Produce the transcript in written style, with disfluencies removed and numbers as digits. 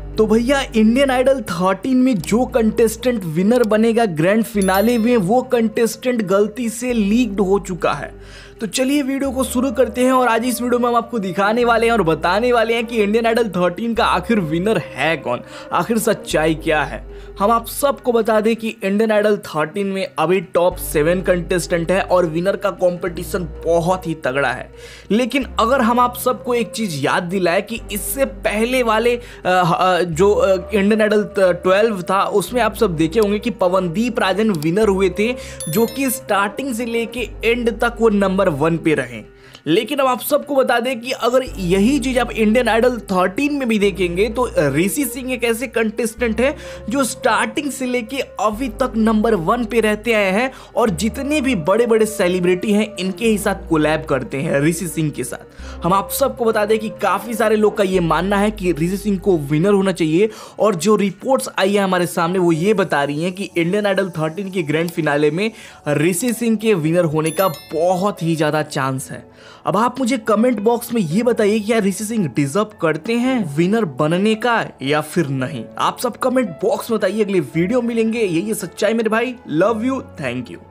तो भैया Indian idol 13 में जो कंटेस्टेंट विनर बनेगा ग्रैंड फिनाले में, वो कंटेस्टेंट गलती से लीक्ड हो चुका है। तो चलिए वीडियो को शुरू करते हैं और आज इस वीडियो में हम आपको दिखाने वाले हैं और बताने वाले हैं कि इंडियन आइडल 13 का आखिर विनर है कौन, आखिर सच्चाई क्या है। हम आप सबको बता दें कि इंडियन आइडल 13 में अभी टॉप 7 कंटेस्टेंट है और विनर का कंपटीशन बहुत ही तगड़ा है। लेकिन अगर हम आप सबको एक चीज याद दिलाए कि इससे पहले वाले जो इंडियन आइडल 12 था उसमें आप सब देखे होंगे कि पवनदीप राजन विनर हुए थे, जो कि स्टार्टिंग से लेके एंड तक वो नंबर 1 पे रहे। लेकिन अब आप सबको बता दें कि अगर यही चीज आप इंडियन आइडल 13 में भी देखेंगे तो ऋषि सिंह एक ऐसे कंटेस्टेंट है जो स्टार्टिंग से लेके अभी तक नंबर 1 पे रहते आए हैं और जितने भी बड़े बड़े सेलिब्रिटी हैं इनके ही साथ कोलैब करते हैं ऋषि सिंह के साथ। हम आप सबको बता दें कि काफी सारे लोग का ये मानना है कि ऋषि सिंह को विनर होना चाहिए और जो रिपोर्ट्स आई है हमारे सामने वो ये बता रही हैं कि इंडियन आइडल 13 के ग्रैंड फिनाले में ऋषि सिंह के विनर होने का बहुत ही ज्यादा चांस है। अब आप मुझे कमेंट बॉक्स में ये बताइए कि क्या ऋषि सिंह डिजर्व करते हैं विनर बनने का या फिर नहीं। आप सब कमेंट बॉक्स में बताइए। अगले वीडियो मिलेंगे। यही सच्चाई मेरे भाई। Love you, thank you.